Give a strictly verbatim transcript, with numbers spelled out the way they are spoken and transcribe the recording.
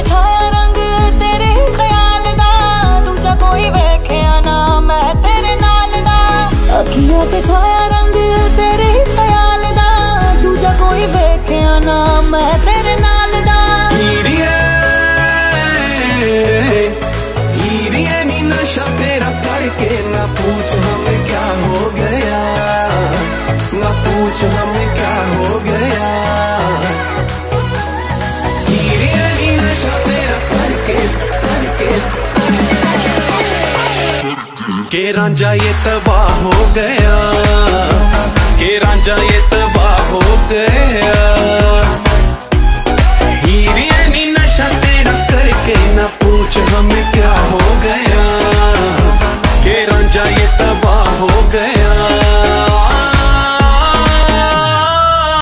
छाया रंग तेरे ही ख्याल दा, दूजा कोई वेखिया ना मैं तेरे नाल दा। अखियां ते छाया रंग तेरे ही ख्याल दा, दूजा कोई वेखिया ना मैं तेरे नाल दा। हीरिए हीरिए नी नशा तेरा करके ना पूछ हमें क्या हो गया, ना पूछ हमें क्या हो गया। हीरिए नी नशा तेरा करके करके के रांझा ये तबाह हो गया, के रांझा ये तबाह हो गया।